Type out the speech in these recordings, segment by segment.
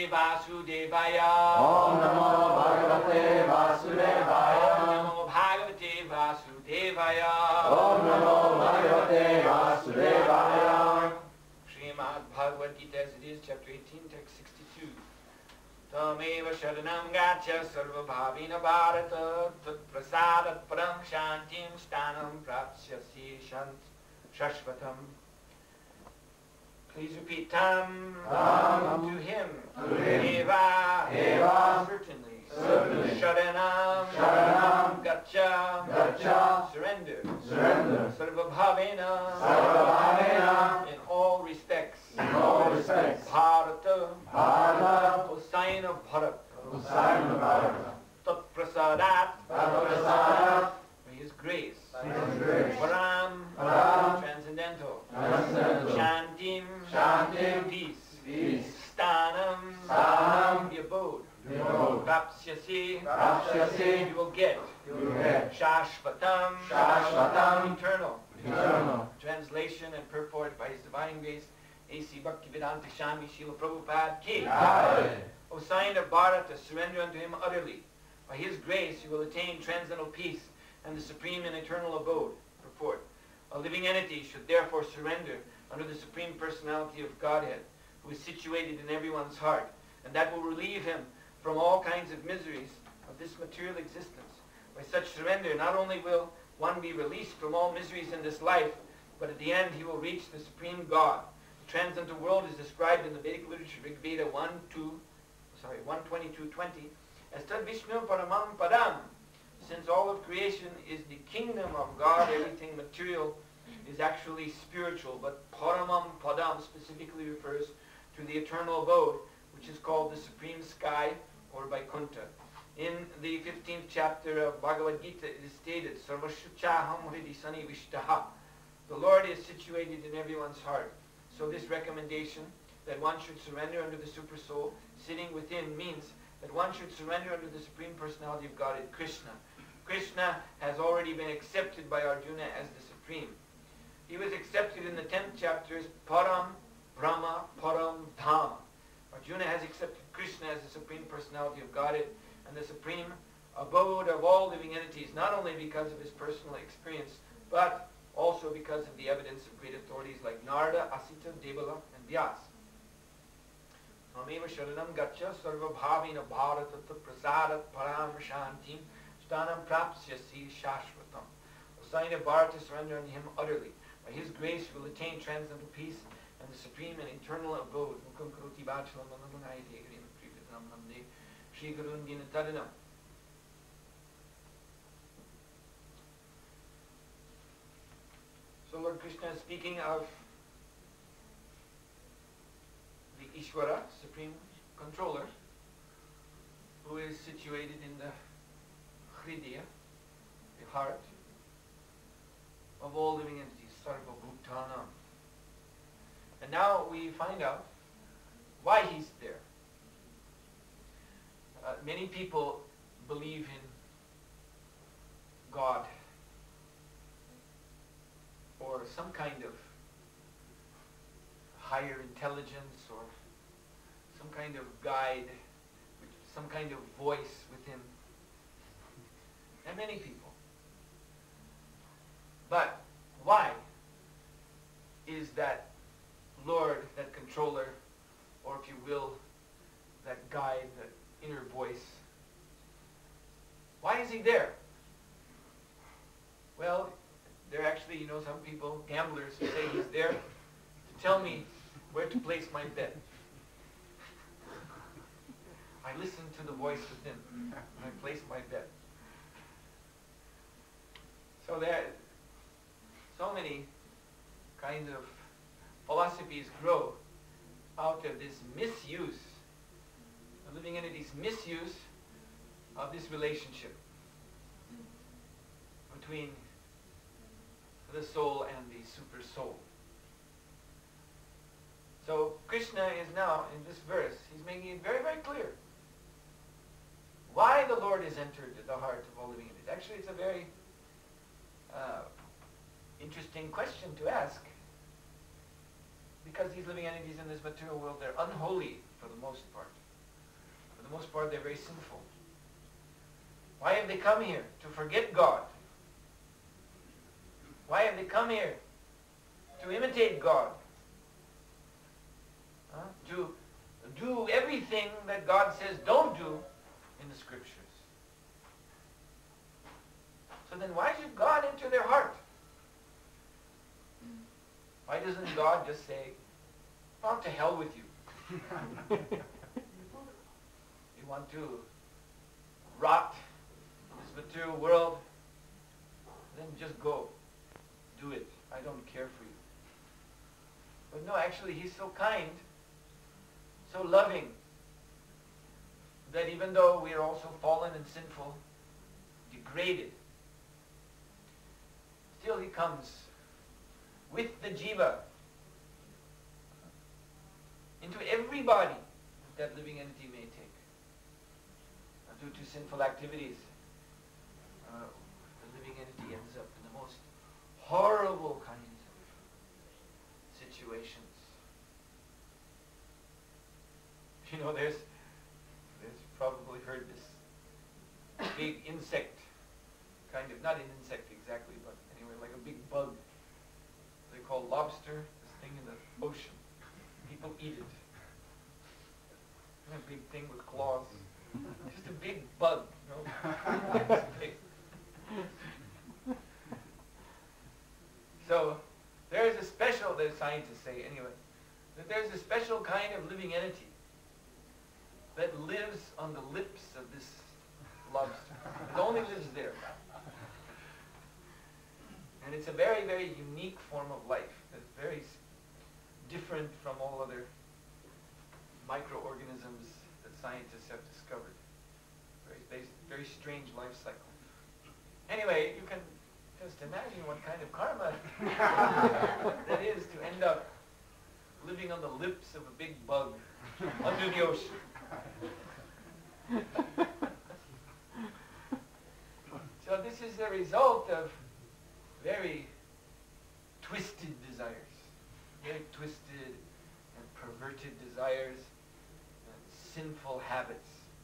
Vasudevaya. Om Namo Bhagavate Vasudevaya. Om Namo Bhagavate Vasudevaya. Om Namo Bhagavate Vasudevaya. Srimad Bhagavad Gita as it is, chapter 18, text 62. Tameva sharanam gaccha sarvabhavina bharata tat prasadat param shantim stanam prapsyasi shant shashvatam. Please repeat tam to him. Eva, certainly. Sharanam, gaccha, surrender. Sarvabhavena, in all respects. Bharata, O sign of Bharat. Tat prasadat, by his grace. Param, transcendental. Shantim, peace. Stanam, the abode. Prapsyasi, you will get. Shashvatam, eternal. Translation and purport by His Divine Grace, A.C. Bhaktivedanta Swami Srila Prabhupada Ki. O sign of Bharata, surrender unto him utterly. By his grace you will attain transcendental peace and the supreme and eternal abode. Purport. A living entity should therefore surrender under the Supreme Personality of Godhead, who is situated in everyone's heart, and that will relieve him from all kinds of miseries of this material existence. By such surrender, not only will one be released from all miseries in this life, but at the end he will reach the Supreme God. The transcendental world is described in the Vedic literature, Rig Veda 122:20, as Tad Vishnu Paramam Padam. Since all of creation is the kingdom of God, everything material is actually spiritual, but Paramam Padam specifically refers to the eternal abode, which is called the Supreme Sky, or Vaikuntha. In the 15th chapter of Bhagavad Gita, it is stated, Sarvashuchaham Hridi Sanivishtaha. The Lord is situated in everyone's heart. So this recommendation that one should surrender under the Super Soul sitting within means that one should surrender under the Supreme Personality of Godhead, Krishna. Krishna has already been accepted by Arjuna as the Supreme. He was accepted in the 10th chapter as Param Brahma Param Dhama. Arjuna has accepted Krishna as the Supreme Personality of Godhead and the Supreme Abode of all living entities, not only because of his personal experience, but also because of the evidence of great authorities like Narada, Asita, Devala, and Vyasa. Mameva sharanam gaccha sarvabhavina bharata prasadat param shantim stanam prapsyasi shashvatam. O sign of Bharata, surrender unto him utterly. By his grace you will attain transcendental peace and the supreme and eternal abode. Mukam karoti bhachalam namamunayate agrim privitanam namde Shri Gurundina Tadanam. So Lord Krishna is speaking of the Ishvara, Supreme Controller, who is situated in the Hridaya, the heart of all living entities, Sarva Bhutanam. And now we find out why he's there. Many people believe in God or some kind of higher intelligence or some kind of guide, some kind of voice within. And many people. But why is that Lord, that controller, or if you will, that guide, that inner voice, why is he there? Well, there are actually, some people, gamblers, who say he's there to tell me where to place my bet. I listen to the voice within, and I place my bet. So there, so many kinds of philosophies grow out of this misuse, the living entity's misuse of this relationship between the soul and the super soul. So Krishna is now, in this verse, he's making it very, very clear why the Lord has entered the heart of all living entities. Actually, it's a very interesting question to ask, because these living entities in this material world, they're unholy for the most part. For the most part, they're very sinful. Why have they come here? To forget God. Why have they come here? To imitate God. To do everything that God says don't do in the Scriptures. So then why should God enter their heart? Why doesn't God just say, "Oh, to hell with you. You want to rot in this material world? Then just go. Do it. I don't care for you." But no, actually, He's so kind, so loving, that even though we are also fallen and sinful, degraded, still He comes with the jiva into every body that living entity may take. Due to sinful activities, the living entity ends up in the most horrible kinds of situations. You know, there's probably heard this big insect, kind of, not an insect exactly, but anyway, like a big bug. They call lobster, this thing in the ocean. People eat it. A big thing with claws. Just a big bug, you know. It's big. So there's a special, the scientists say anyway, that there's a special kind of living entity that lives on the lips of this lobster. It only lives there. And it's a very, very unique form of life that's very different from all other microorganisms that scientists have discovered. Very strange life cycle. Anyway, you can just imagine what kind of karma that is to end up living on the lips of a big bug under the ocean. So this is the result of very twisted desires, very twisted and perverted desires and sinful habits.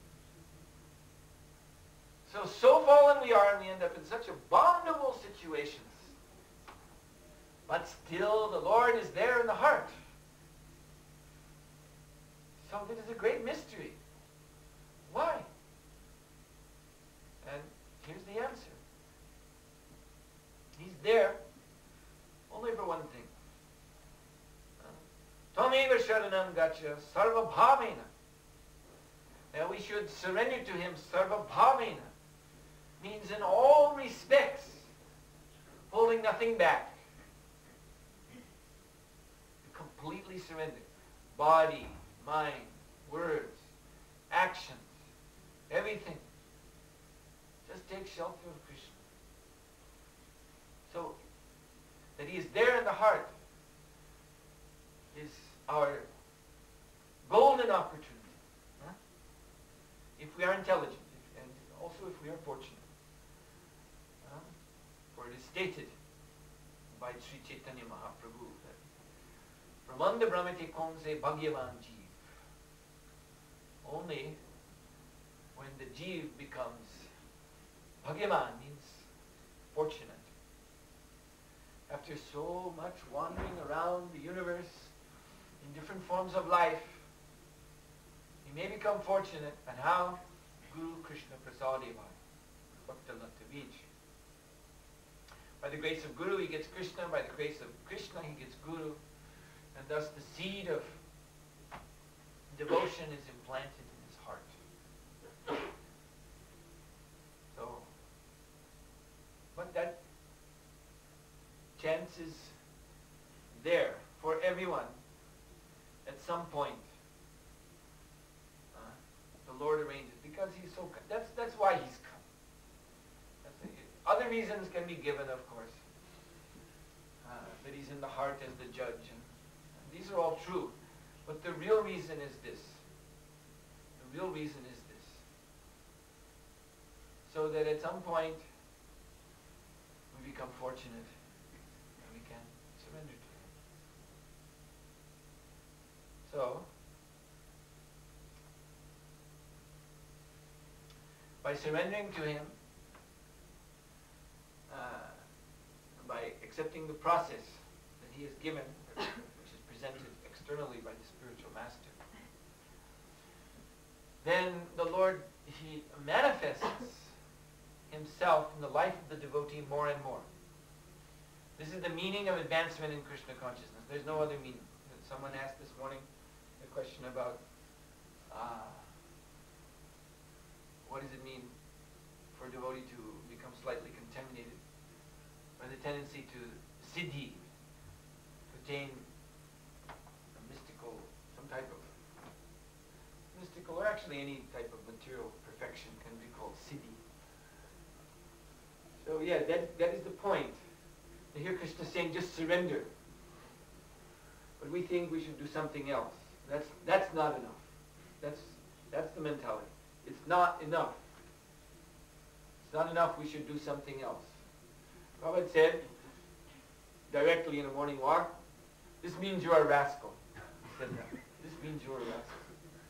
So fallen we are, and we end up in such abominable situations. But still the Lord is there in the heart. So it is a great mystery. Why? And here's the answer. He's there only for one thing. Tvameva sharanam gaccha sarva bhavena. Now we should surrender to Him sarva bhavena. Means in all respects, holding nothing back. Completely surrender. Body, mind, words, actions, everything. Just take shelter of Krishna. So, that He is there in the heart is our golden opportunity. Huh? If we are intelligent, and also if we are fortunate. For it is stated by Sri Chaitanya Mahaprabhu that Brahmanda Brahmate Konse Bhagyavan Jeev. Only when the Jeev becomes Bhagyavan, means fortunate. After so much wandering around the universe in different forms of life, he may become fortunate. And how? Guru Krishna Prasadeva, Bhakta Latavij. By the grace of Guru he gets Krishna, by the grace of Krishna he gets Guru, and thus the seed of devotion is implanted in his heart. So, but that chance is there for everyone at some point. The Lord arranges, because He's so, that's why He's come. Other reasons can be given, of course, that He's in the heart as the judge. And these are all true. But the real reason is this. The real reason is this. So that at some point, we become fortunate and we can surrender to Him. So, by surrendering to Him, by accepting the process that He has given, which is presented externally by the spiritual master, then the Lord, He manifests Himself in the life of the devotee more and more. This is the meaning of advancement in Krishna consciousness. There's no other meaning. Someone asked this morning a question about what does it mean for a devotee to become slightly contaminated by the tendency to siddhi, to attain a mystical, some type of mystical, or actually any type of material perfection can be called siddhi. So yeah, that is the point. And here Krishna is saying, just surrender. But we think we should do something else. That's not enough. That's the mentality. It's not enough. It's not enough, we should do something else. Prabhupada said, directly in a morning walk, this means you're a rascal. He said that. This means you're a rascal.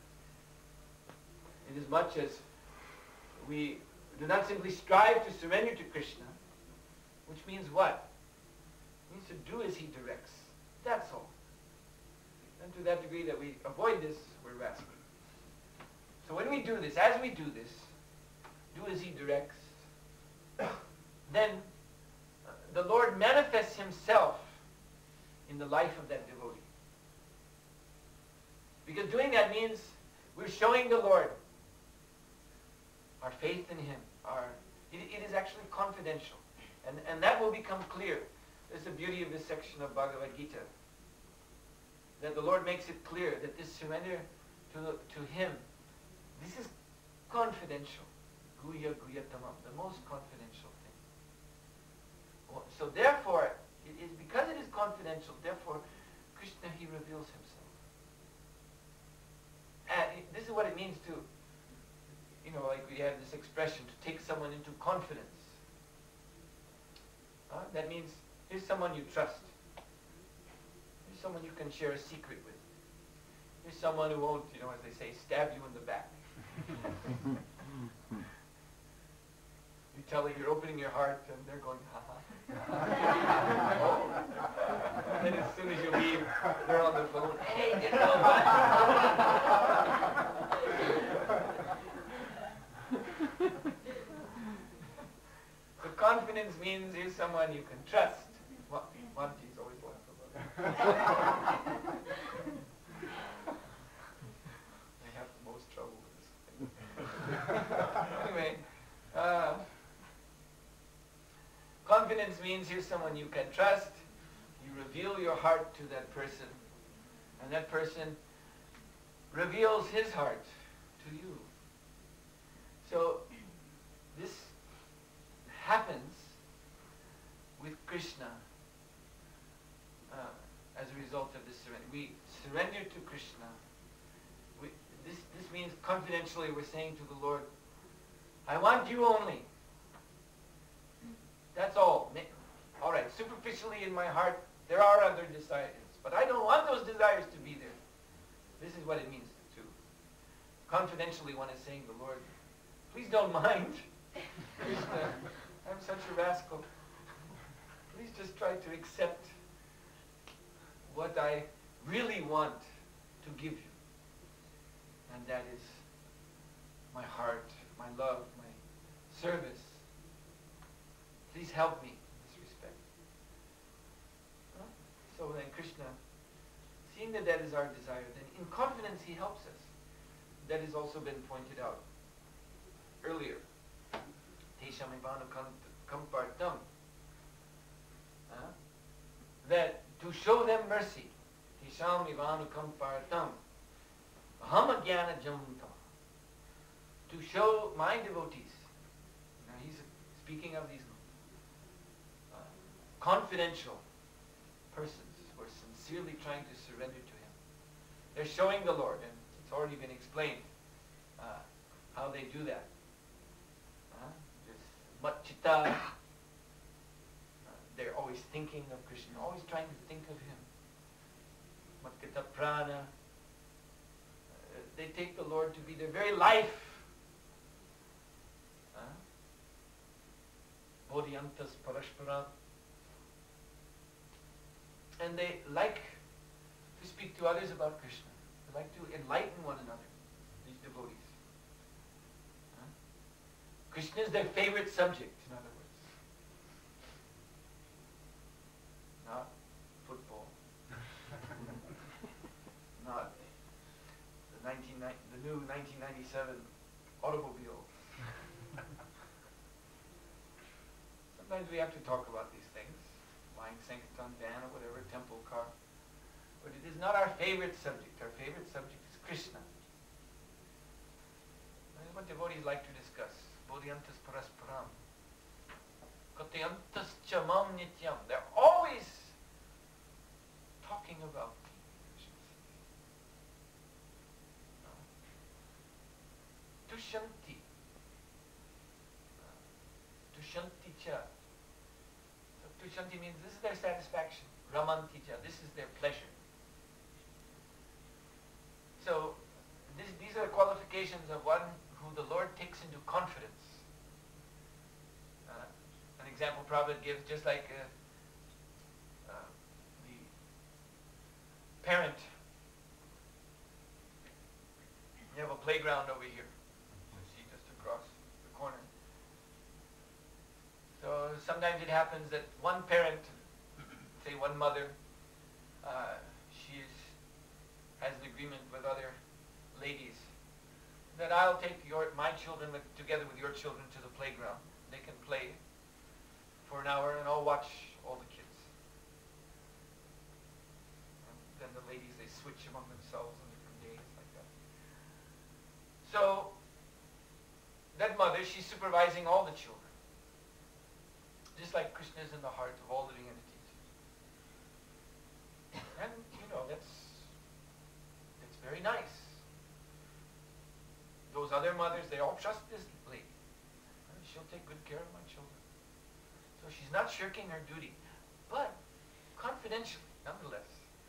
Inasmuch as we do not simply strive to surrender to Krishna, which means what? It means to do as He directs. That's all. And to that degree that we avoid this, we're rascals. So when we do this, as we do this, do as He directs, then the Lord manifests Himself in the life of that devotee. Because doing that means we're showing the Lord our faith in Him. It is actually confidential. And that will become clear. That's the beauty of this section of Bhagavad Gita. That the Lord makes it clear that this surrender to Him, this is confidential. Guya Guya Tamam, the most confidential thing. So therefore, it is because it is confidential, therefore, Krishna, He reveals Himself. And this is what it means to, like we have this expression, to take someone into confidence. That means, here's someone you trust. Here's someone you can share a secret with. Here's someone who won't, as they say, stab you in the back. You tell her you're opening your heart and they're going, ha ha. And then as soon as you leave, they're on the phone, hey, you know what? So confidence means here's someone you can trust. Manji's always laughing about that. I have the most trouble with this. Anyway, confidence means here's someone you can trust. You reveal your heart to that person, and that person reveals his heart to you. So this happens with Krishna as a result of this surrender. We surrender to Krishna. This means confidentially we're saying to the Lord, I want you only. That's all. All right, superficially in my heart, there are other desires, but I don't want those desires to be there. This is what it means to. Confidentially one is saying to the Lord, please don't mind. Krishna, I'm such a rascal. Please just try to accept what I really want to give you. And that is my heart, my love, my service. Please help me in this respect. So then Krishna, seeing that that is our desire, then in confidence He helps us. That has also been pointed out earlier. Tesham ivanu kampartam. That to show them mercy, Tesham ivanu kampartam. Aham agyana jamtam. To show my devotees. Now he's speaking of these confidential persons who are sincerely trying to surrender to Him. They're showing the Lord, and it's already been explained how they do that. Matchita, they're always thinking of Krishna, always trying to think of Him. Matkita prana, they take the Lord to be their very life. bodhyantas parashparam. And they like to speak to others about Krishna. They like to enlighten one another, these devotees. Krishna is their favorite subject, in other words. Not football. Not the new 1997 automobile. Sometimes we have to talk about these things. Flying Sankirtan van or whatever, temple car. But it is not our favorite subject. Our favorite subject is Krishna. That is what devotees like to discuss. Bodhyantas parasparam. Katyantas chamam nityam. They're always talking about Tushanti. Tushanti cha. So Tushanti means this is their satisfaction. Ramanti cha. This is their pleasure. So these are the qualifications of one who the Lord takes into confidence. An example Prabhupada gives, just like the parent. You have a playground over here. You see just across the corner. So sometimes it happens that one parent, say one mother, she has an agreement with other ladies that I'll take my children together with your children to the playground. They can play for an hour and I'll watch all the kids. And then the ladies, they switch among themselves on different days like that. So that mother, she's supervising all the children. Just like Krishna is in the heart of all living entities. And, that's very nice. Those other mothers, they all trust this lady. She'll take good care of my children. So she's not shirking her duty, but confidentially, nonetheless.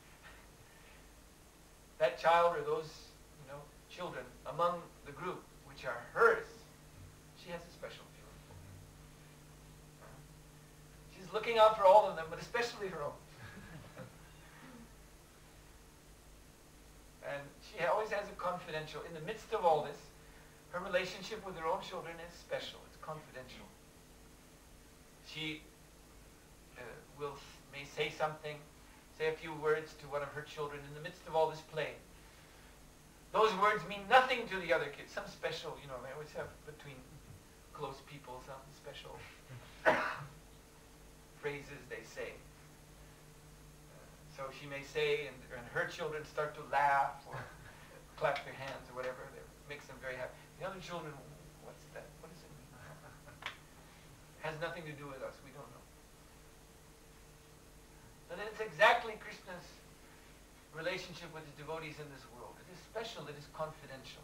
That child or those, children among the group, which are hers, she has a special feeling for. She's looking out for all of them, but especially her own. And she always has a confidential, in the midst of all this, her relationship with her own children is special. It's confidential. She may say something, say a few words to one of her children in the midst of all this play. Those words mean nothing to the other kids. Some special, they always have between close people some special phrases they say. So she may say, and her children start to laugh or clap their hands or whatever. That makes them very happy. The other children, what's that? What does it mean? Has nothing to do with us. We don't know. But it's exactly Krishna's relationship with his devotees in this world. It is special. It is confidential.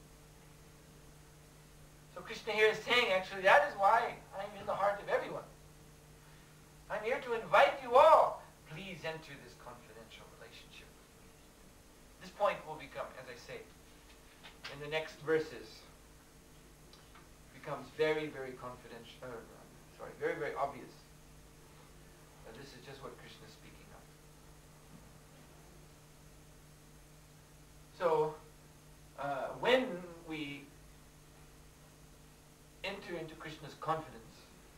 So Krishna here is saying, actually, that is why I'm in the heart of everyone. I'm here to invite you all. Please enter this confidential relationship with me. This point will become, as I say, in the next verses, becomes very, very confidential, very, very obvious that this is just what Krishna is speaking of. So, when we enter into Krishna's confidence,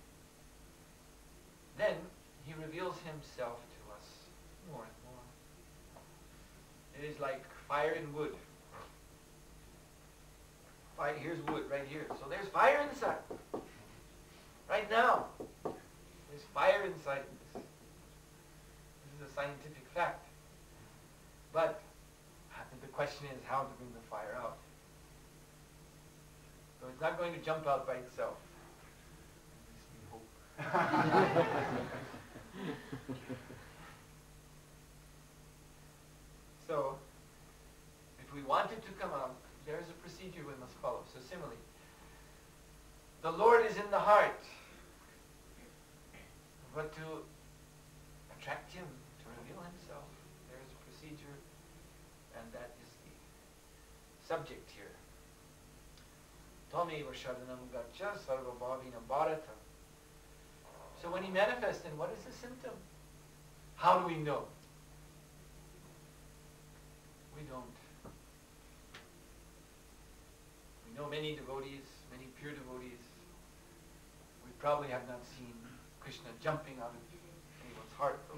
then he reveals himself to us more and more. It is like fire and wood. Here's wood right here. So there's fire inside. Right now, there's fire inside this. This is a scientific fact. But the question is how to bring the fire out. So it's not going to jump out by itself. At least we hope. So, if we want it to come out, there's a procedure we must follow. So similarly, the Lord is in the heart. But to attract him, to reveal himself, there's a procedure, and that is the subject here. Tameva sharanam gaccha sarva bhavina bharata So when he manifests, then what is the symptom? How do we know? We don't. We know many devotees, many pure devotees. We probably have not seen Krishna jumping out of anyone's heart, though.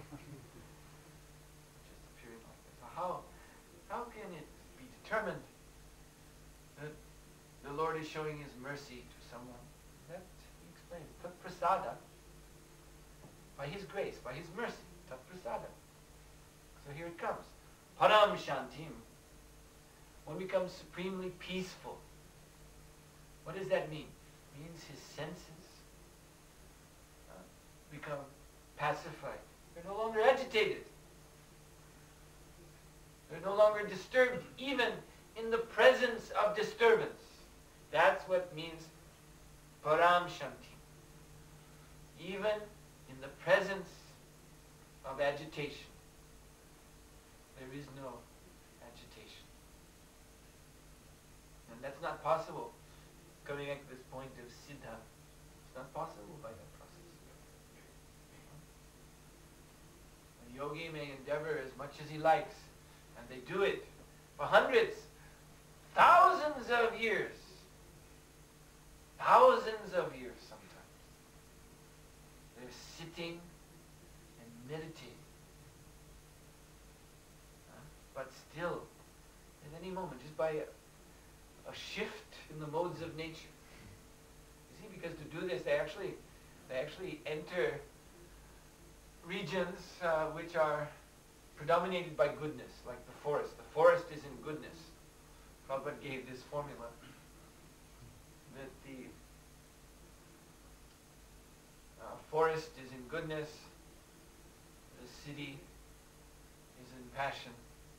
Just appearing like that. So how can it be determined that the Lord is showing his mercy to someone? That he explains. Tat prasada. By his grace, by his mercy. Tat prasada. So here it comes. Param shantim. One becomes supremely peaceful. What does that mean? It means his senses become pacified. They're no longer agitated. They're no longer disturbed, even in the presence of disturbance. That's what means param shanti. Even in the presence of agitation, there is no agitation. And that's not possible. Coming back to this point of siddha, it's not possible by that process. A yogi may endeavor as much as he likes, and they do it for hundreds, thousands of years. Thousands of years sometimes. They're sitting and meditating. But still, at any moment, just by a shift in the modes of nature. You see, because to do this, they actually enter regions which are predominated by goodness, like the forest. The forest is in goodness. Prabhupada gave this formula that the forest is in goodness, the city is in passion,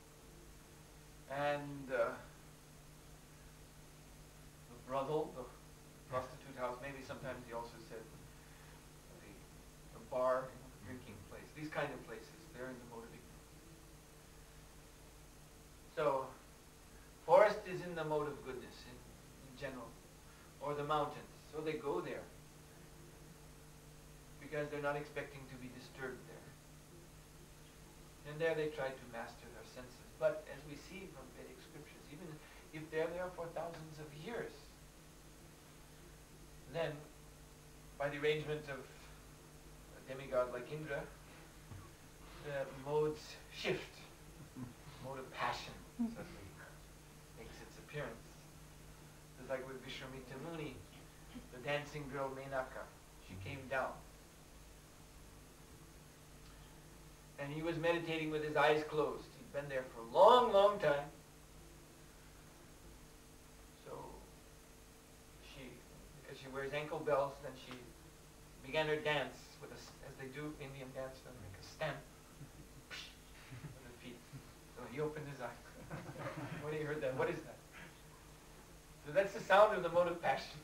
and the brothel, the prostitute house, maybe sometimes he also said the bar, drinking place, these kind of places, they're in the mode of ignorance. So, forest is in the mode of goodness in general, or the mountains. So they go there because they're not expecting to be disturbed there. And there they try to master their senses. But as we see from Vedic scriptures, even if they're there for thousands of years, then by the arrangement of a demigod like Indra, the modes shift. Mode of passion suddenly makes its appearance. It's like with Vishwamitra Muni, the dancing girl Menaka. She came down. And he was meditating with his eyes closed. He'd been there for a long, long time. So because she wears ankle bells, then she began her dance with as they do Indian dance, they make a stamp with her feet. So he opened his eyes. When he heard that, what is that? So that's the sound of the mode of passion.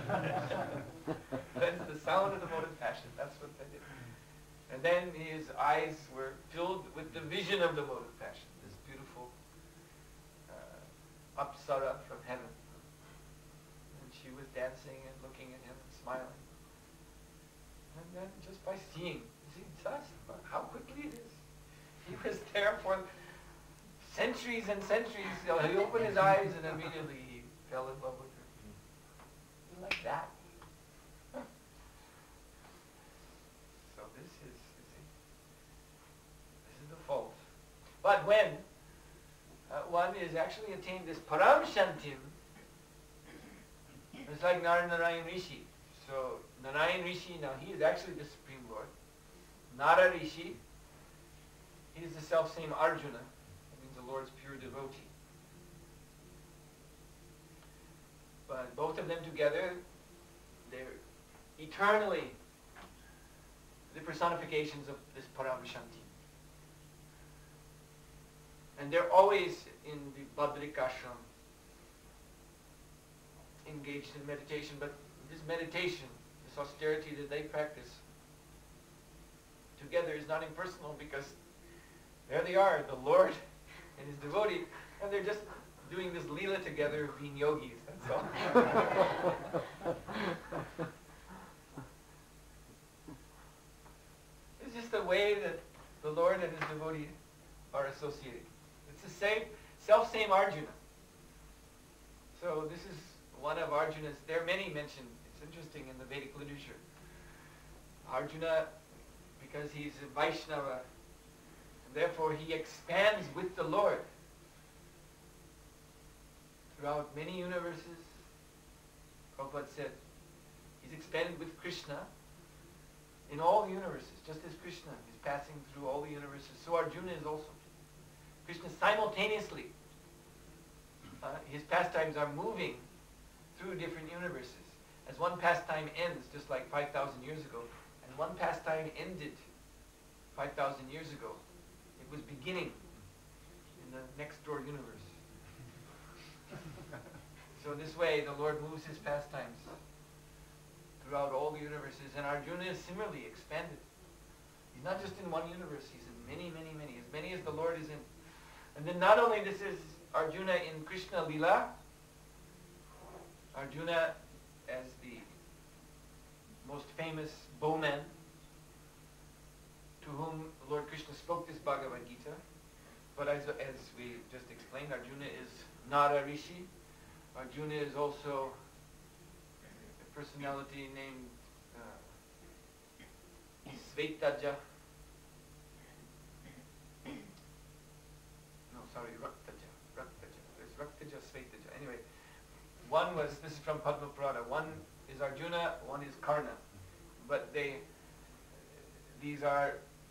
That's the sound of the mode of passion. That's what they did. And then his eyes were filled with the vision of the mode of passion, this beautiful Apsara from heaven. And she was dancing and looking at him and smiling. And then just by seeing, see, how quickly it is. He was there for centuries and centuries. So he opened his eyes and immediately he fell in love with her. Like that. So this is the fault. But when one is actually attained this param shantim, it's like Narayan Rishi. So Narayan Rishi, now he is actually the Supreme Lord. Nara Rishi, he is the self-same Arjuna. That means the Lord's pure devotee. But both of them together, they're eternally the personifications of this param shanti. And they're always in the Badrik ashram, engaged in meditation. But this meditation, this austerity that they practice together is not impersonal, because there they are, the Lord and his devotee, and they're just doing this lila together of being yogis, that's all. is the way that the Lord and his devotee are associated. It's the same, self-same Arjuna. So this is one of Arjuna's, there are many mentioned, it's interesting in the Vedic literature. Arjuna, because he's a Vaishnava, and therefore he expands with the Lord throughout many universes. Prabhupada said, he's expanded with Krishna in all the universes, just as Krishna is passing through all the universes. So Arjuna is also. Krishna simultaneously, his pastimes are moving through different universes. As one pastime ends, just like 5,000 years ago, and one pastime ended 5,000 years ago, it was beginning in the next door universe. So this way, the Lord moves his pastimes throughout all the universes, and Arjuna is similarly expanded. He's not just in one universe, he's in many, many, many, as many as the Lord is in. And then not only this is Arjuna in Krishna Lila, Arjuna as the most famous bowman to whom Lord Krishna spoke this Bhagavad Gita. But as we just explained, Arjuna is Nara Rishi. Arjuna is also a personality named Svetaja. No, sorry, Raktaja. There's Raktaja, Svetaja. Anyway, one was, this is from Padma Purana, one is Arjuna, one is Karna. But these are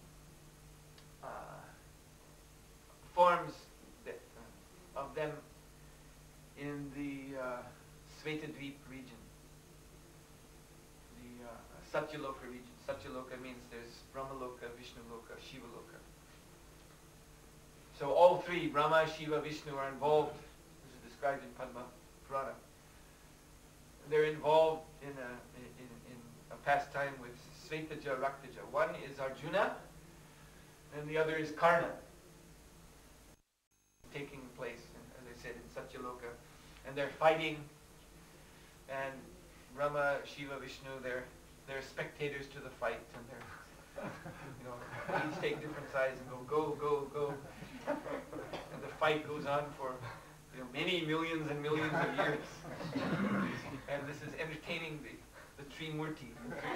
forms that, of them in the Svetadvip region, the Satyaloka region. Satyaloka means there's Brahmaloka, Vishnuloka, Shivaloka. So all three, Brahma, Shiva, Vishnu, are involved, this is described in Padma Purana. They're involved in a pastime with Svetaja, Raktaja. One is Arjuna, and the other is Karna, taking place, as I said, in Satyaloka. And they're fighting, and Brahma, Shiva, Vishnu, they're spectators to the fight, and they're, each take different sides and go, go, go. And the fight goes on for, many millions and millions of years. And this is entertaining the Trimurti.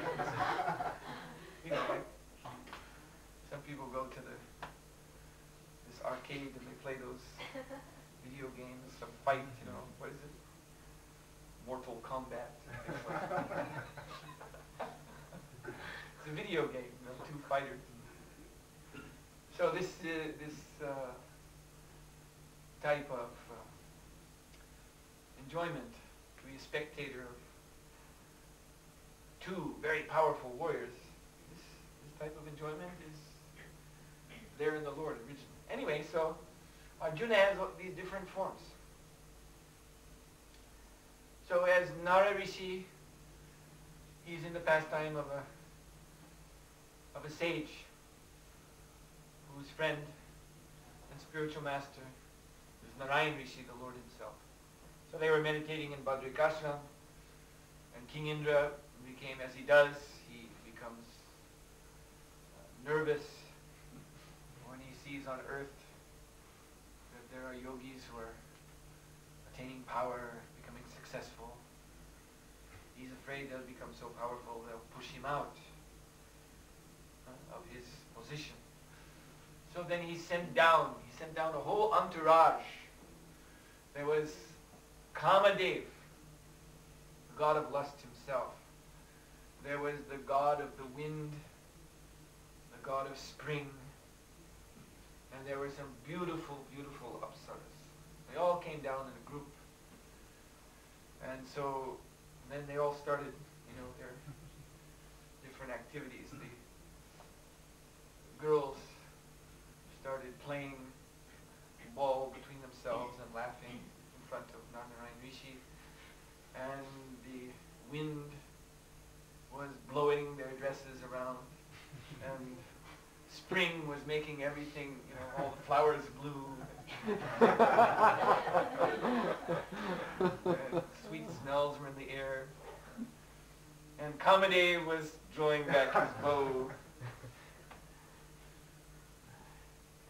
Like some people go to this arcade and they play those video games, some fight, what is it? Mortal Kombat. It's a video game, two fighters. So this type of enjoyment to be a spectator of two very powerful warriors, this type of enjoyment is there in the Lord originally. Anyway, so Arjuna has these different forms. So as Nara Rishi, he's in the pastime of a sage whose friend and spiritual master is Narayan Rishi, the Lord himself. So they were meditating in Badrikashram, and King Indra became, as he does, he becomes nervous when he sees on earth that there are yogis who are attaining power, becoming successful. He's afraid they'll become so powerful they'll push him out of his position. So then he sent down a whole entourage. There was Kamadev, the god of lust himself. There was the god of the wind, the god of spring, and there were some beautiful, beautiful apsaras. They all came down in a group. And so then they all started, their different activities. The girls started playing ball between themselves and laughing in front of Narayan Rishi. And the wind was blowing their dresses around. And spring was making everything, all the flowers blue. And sweet smells were in the air. And Kamadev was drawing back his bow.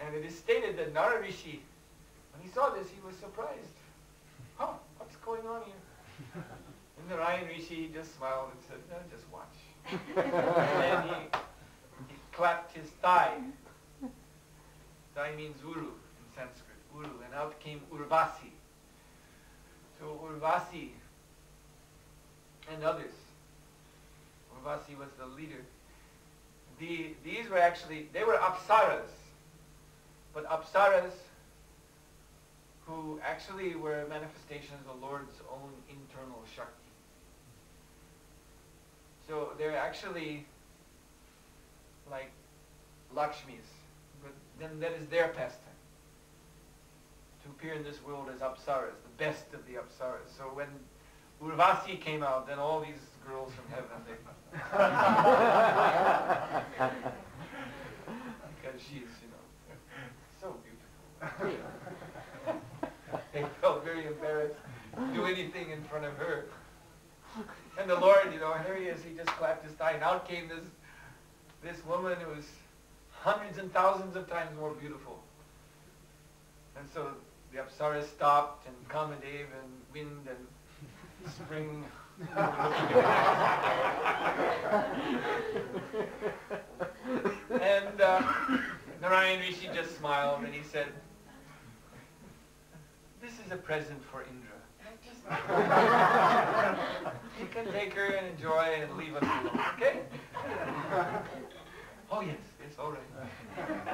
And it is stated that Nara Rishi, when he saw this, he was surprised. Huh, what's going on here? And Narayan Rishi just smiled and said, no, just watch. And then he clapped his thigh. Thigh means uru in Sanskrit, uru, and out came Urvasi. So Urvasi and others. Urvasi was the leader. These were actually, they were apsaras. But apsaras who actually were manifestations of the Lord's own internal Shakti. So they're actually like Lakshmis, but then that is their pastime. To appear in this world as apsaras, the best of the apsaras. So when Urvasi came out, then all these girls from heaven, because she's, so beautiful. They felt very embarrassed to do anything in front of her. And the Lord, here he is, he just clapped his thigh, and out came this woman who was hundreds and thousands of times more beautiful. And so the Apsaras stopped, and Kamadev and wind and spring. And Narayan Rishi just smiled, and he said, this is a present for Indra. You can take her and enjoy and leave us alone, okay? Oh yes, it's all right.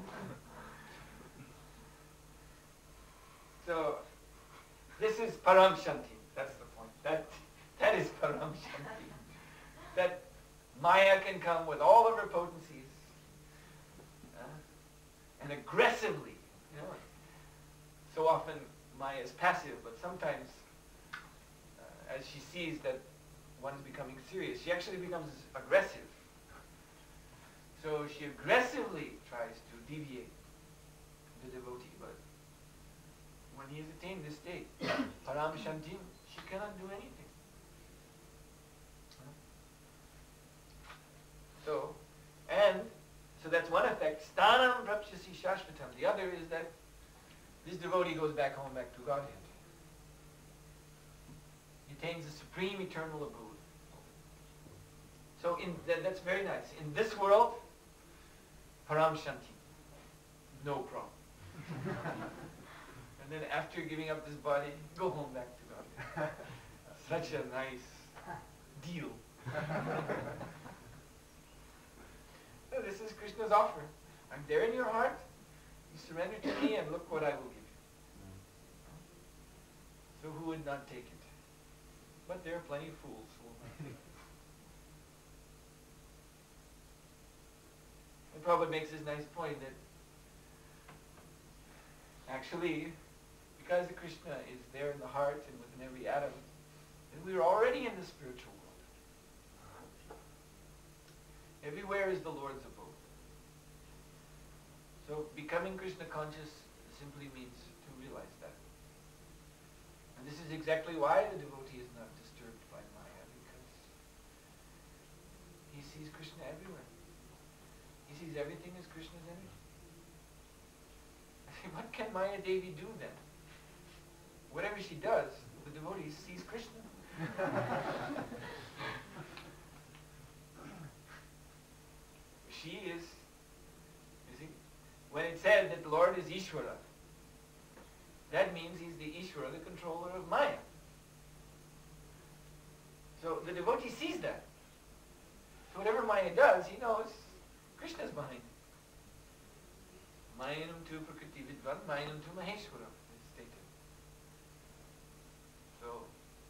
So, this is Param Shanti. That's the point. That is Param Shanti. That Maya can come with all of her potencies and aggressively, So often Maya is passive, but sometimes as she sees that one is becoming serious, she actually becomes aggressive. So she aggressively tries to deviate the devotee, but when he has attained this state, Param Shanti, she cannot do anything. So that's one effect. Sthanam prapsyasi shashvatam. The other is that this devotee goes back home, back to Godhead. He attains the supreme eternal abode. So that's very nice. In this world, Param Shanti. No problem. And then after giving up this body, go home back to Godhead. Such a nice deal. So this is Krishna's offer. I'm there in your heart. You surrender to me and look what I will give you. So who would not take it? But there are plenty of fools who will not take it. And Prabhupada makes this nice point that actually, because the Krishna is there in the heart and within every atom, then we are already in the spiritual world. Everywhere is the Lord's abode. So becoming Krishna conscious simply means to realize that. And this is exactly why the devotee is not disturbed by Maya, because he sees Krishna everywhere. He sees everything as Krishna's energy. I say, what can Maya Devi do then? Whatever she does, the devotee sees Krishna. She is, you see, when it said that the Lord is Ishvara, that means he's the Ishvara, the controller of Maya. So the devotee sees that. So whatever Maya does, he knows Krishna's behind it. Mayanam tu prakriti vidvan, Mayanam tu maheshwara, it's stated. So,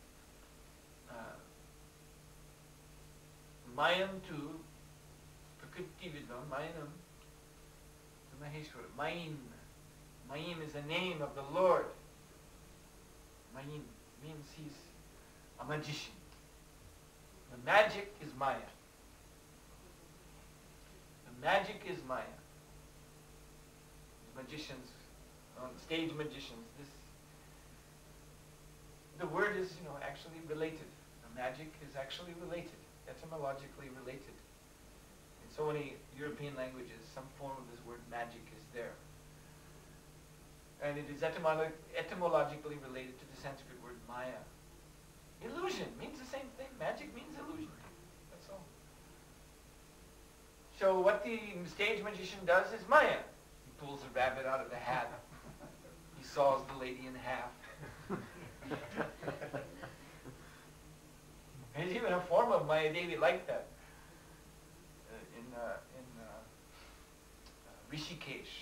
Mayam tu prakriti vidvam, Mayanam tu maheshwara. Mayim is the name of the Lord. Mayim means he's a magician. The magic is Maya. The magic is Maya. Magicians, stage magicians. The word is, actually related. The magic is actually related, etymologically related. In so many European languages, some form of this word magic is there. And it is etymologically related to the Sanskrit word Maya. Illusion means the same thing. Magic means illusion. That's all. So what the stage magician does is Maya. He pulls a rabbit out of the hat. He saws the lady in half. There's even a form of Maya Devi like that in Rishikesh.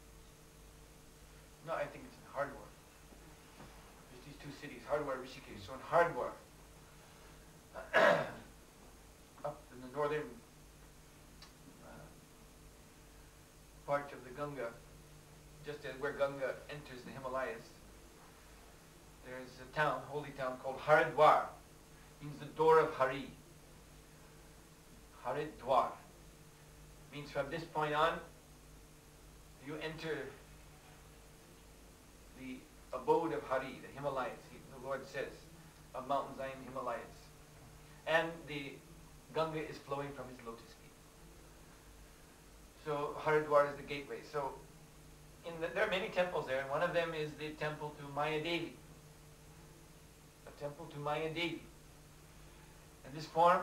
No, I think it's in Hardwar. There's these two cities, Hardwar, Rishikesh. So in Hardwar, up in the northern part of the Ganga, just as where Ganga enters the Himalayas, there's a town, holy town called Haridwar. Means the door of Hari. Haridwar. Means from this point on, you enter the abode of Hari, the Himalayas. The Lord says, of Mount Zion Himalayas. And the Ganga is flowing from his lotus feet. So Haridwar is the gateway. So there are many temples there, and one of them is the temple to Maya Devi. A temple to Maya Devi. In this form,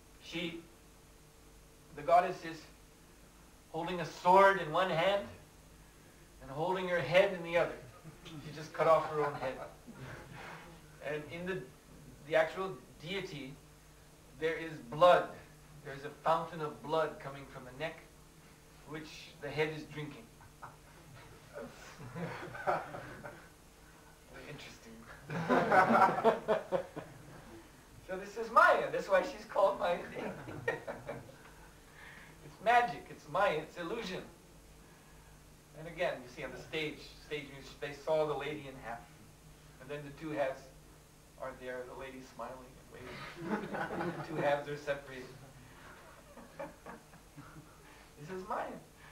the goddess is holding a sword in one hand and holding her head in the other. She just cut off her own head. And in the actual deity, there is blood. There's a fountain of blood coming from the neck, which the head is drinking. Very interesting. So this is Maya. That's why she's called Maya Devi. It's magic. It's Maya. It's illusion. And again, you see on the stage music, they saw the lady in half. And then the two halves are there. The lady's smiling and waving. The two halves are separated. This is Maya.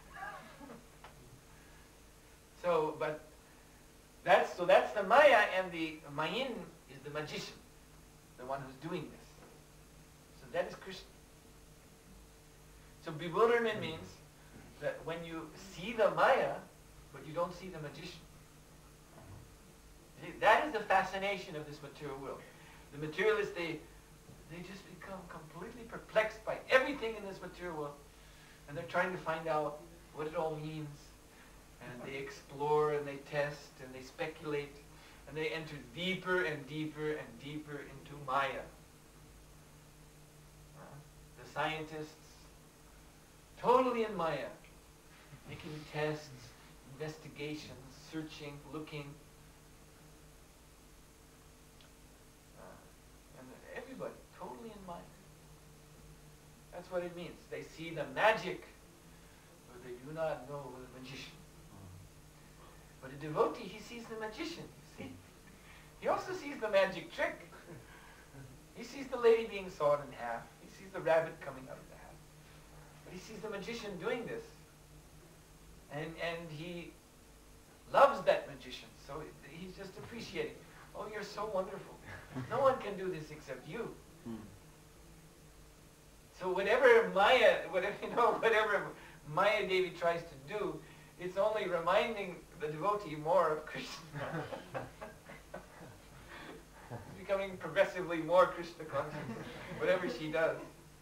So that's the Maya, and the Mayin is the magician, the one who's doing this. So that is Krishna. So bewilderment means that when you see the Maya, but you don't see the magician. See, that is the fascination of this material world. The materialists, they just become completely perplexed by everything in this material world, and they're trying to find out what it all means. And they explore and they test and they speculate and they enter deeper and deeper and deeper into Maya. The scientists, totally in Maya, making tests, investigations, searching, looking. And everybody, totally in Maya. That's what it means. They see the magic, but they do not know the magician. But a devotee, he sees the magician, you see. He also sees the magic trick. He sees the lady being sawed in half. He sees the rabbit coming out of the hat. But he sees the magician doing this. And he loves that magician. So he's just appreciating. Oh, you're so wonderful. No one can do this except you. So whatever Maya Maya Devi tries to do, it's only reminding the devotee more of Krishna. He's becoming progressively more Krishna conscious, whatever she does.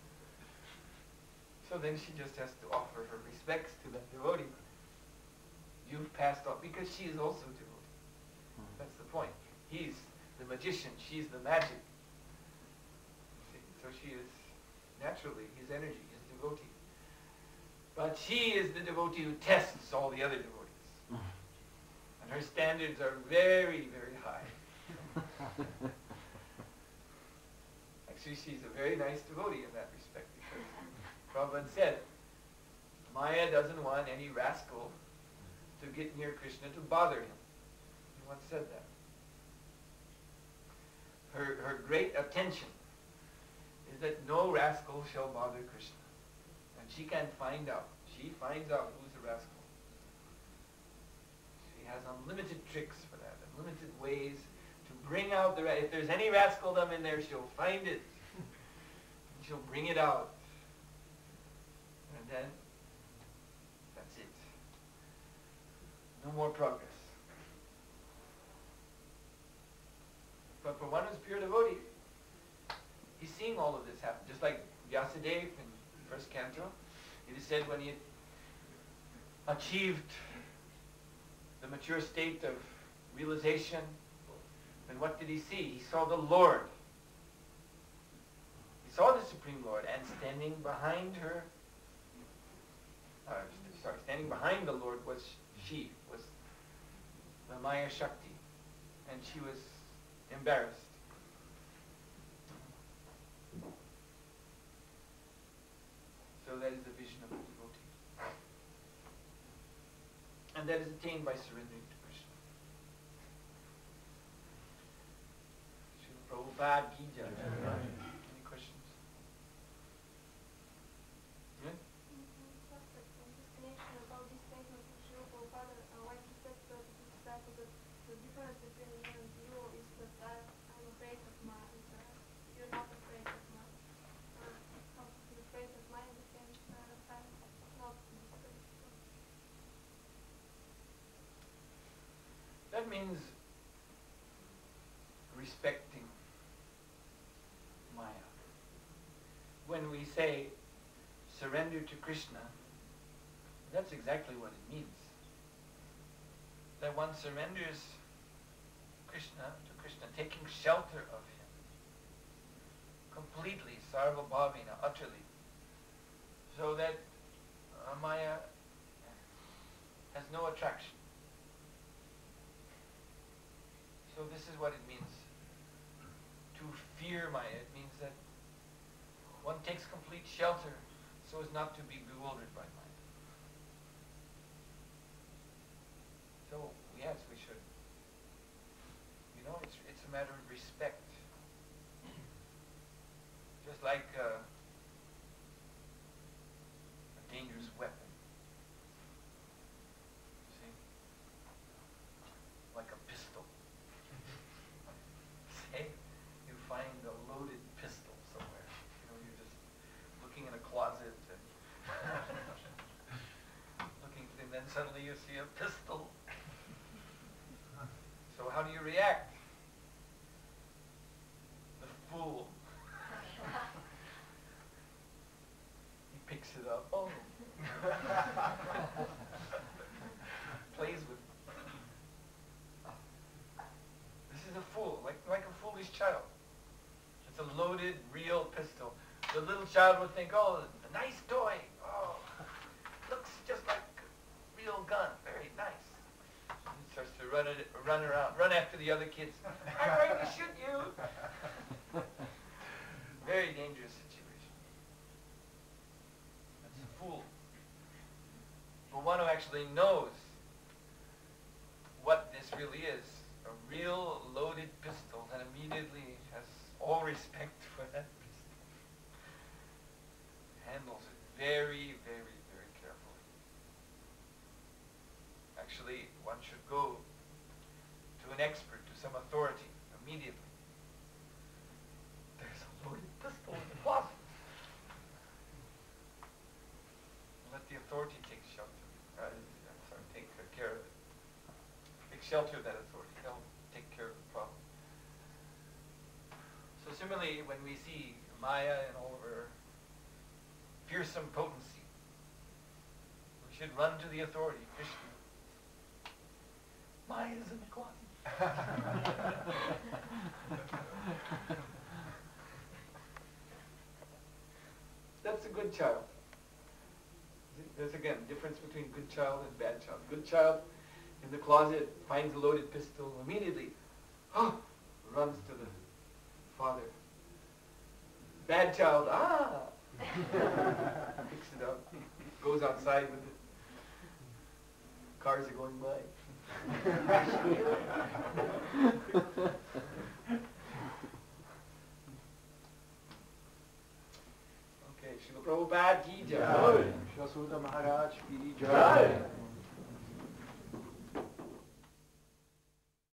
So then she just has to offer her respects to that devotee. You've passed on, because she is also a devotee. That's the point. He's the magician, she's the magic. See? So she is naturally his energy, his devotee. But she is the devotee who tests all the other devotees. And her standards are very, very high. Actually, she's a very nice devotee in that respect, because Prabhupada said, Maya doesn't want any rascal to get near Krishna to bother him. He once said that. Her great attention is that no rascal shall bother Krishna. And she can find out. She finds out who's the rascal. She has unlimited tricks for that, unlimited ways to bring out the if there's any rascaldom in there, she'll find it. And she'll bring it out. And then, that's it. No more progress. pure devotee, he's seeing all of this happen. Just like Vyasadeva in first canto, it is said when he achieved the mature state of realization, then what did he see? He saw the Lord. He saw the Supreme Lord, and standing behind her, standing behind the Lord was the Maya Shakti, and she was embarrassed. So that is the vision of the devotee. And that is attained by surrendering to Krishna. Srila Prabhupada Ki Jai. Any questions? Yeah? Just in this connection about this statement of Srila Prabhupada, when he said to his disciples that the difference between me and you is that I'm afraid of man, you're not afraid of man. Not afraid of man in the same time, not afraid. That means respecting Maya. When we say surrender to Krishna, that's exactly what it means. That one surrenders to Krishna, taking shelter of him. Completely, sarva bhavina, utterly. So that Maya has no attraction. So this is what it means to fear Maya. It means that one takes complete shelter so as not to be bewildered by Maya. So yes, we should. It's a matter of respect. Just like a dangerous weapon. See? Like a pistol. Say you find a loaded pistol somewhere. You're just looking in a closet and looking, and then suddenly you see a pistol. So how do you react? The fool. He picks it up. Oh. Plays with it. This is a fool, like a foolish child. It's a loaded, real pistol. The little child would think, oh, a nice toy. Oh, looks just like a real gun. Very nice. And he starts to run around, run after the other kids. I'm going to shoot you. Very dangerous situation. That's a fool. But one who actually knows what this really is, a real loaded pistol, and immediately has all respect for that pistol. Handles it very, very, very carefully. Actually, one should go to an expert, to some authority, immediately. There's a loaded pistol in the closet. Let the authority take shelter. Take care of it. Take shelter of that authority. They'll take care of the problem. So similarly, when we see Maya and all of her fearsome potency, we should run to the authority, Krishna. Maya's in the closet. That's a good child. There's again difference between good child and bad child. Good child in the closet finds a loaded pistol, immediately runs to the father. Bad child, picks it up, goes outside with it. Cars are going by. Okay, Srila Prabhupada Ki Jai. Shri Sudha Maharaj Ki Jai.